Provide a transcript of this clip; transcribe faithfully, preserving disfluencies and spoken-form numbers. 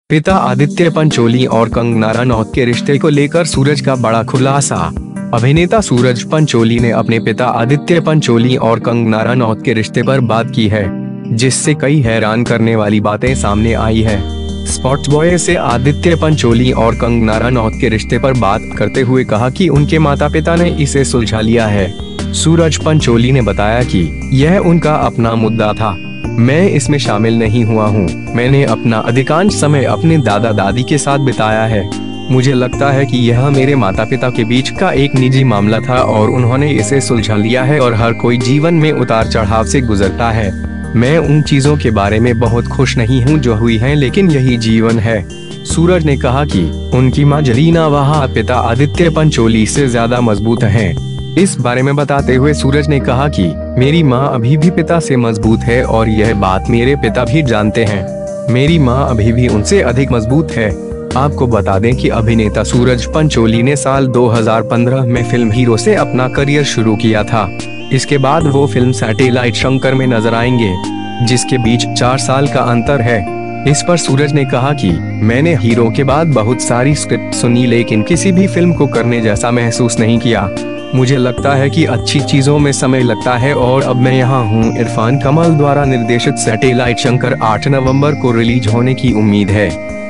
पिता आदित्य पंचोली और कंगना रनौत के रिश्ते को लेकर सूरज का बड़ा खुलासा। अभिनेता सूरज पंचोली ने अपने पिता आदित्य पंचोली और कंगना रनौत के रिश्ते पर बात की है, जिससे कई हैरान करने वाली बातें सामने आई है। स्पॉट बॉय से आदित्य पंचोली और कंगना रनौत के रिश्ते पर बात करते हुए कहा कि उनके माता पिता ने इसे सुलझा लिया है। सूरज पंचोली ने बताया कि यह उनका अपना मुद्दा था, मैं इसमें शामिल नहीं हुआ हूँ। मैंने अपना अधिकांश समय अपने दादा दादी के साथ बिताया है। मुझे लगता है कि यह मेरे माता पिता के बीच का एक निजी मामला था और उन्होंने इसे सुलझा लिया है और हर कोई जीवन में उतार चढ़ाव से गुजरता है। मैं उन चीजों के बारे में बहुत खुश नहीं हूँ जो हुई हैं, लेकिन यही जीवन है। सूरज ने कहा कि उनकी मां जरीना वहा पिता आदित्य पंचोली से ज्यादा मजबूत हैं। इस बारे में बताते हुए सूरज ने कहा कि मेरी मां अभी भी पिता से मजबूत है और यह बात मेरे पिता भी जानते हैं। मेरी मां अभी भी उनसे अधिक मजबूत है। आपको बता दें कि अभिनेता सूरज पंचोली ने साल दो हज़ार पंद्रह में फिल्म हीरो से अपना करियर शुरू किया था। इसके बाद वो फिल्म सैटेलाइट शंकर में नजर आएंगे, जिसके बीच चार साल का अंतर है। इस पर सूरज ने कहा कि मैंने हीरो के बाद बहुत सारी स्क्रिप्ट सुनी, लेकिन किसी भी फिल्म को करने जैसा महसूस नहीं किया। मुझे लगता है कि अच्छी चीजों में समय लगता है और अब मैं यहाँ हूँ। इरफान कमल द्वारा निर्देशित सैटेलाइट शंकर आठ नवंबर को रिलीज होने की उम्मीद है।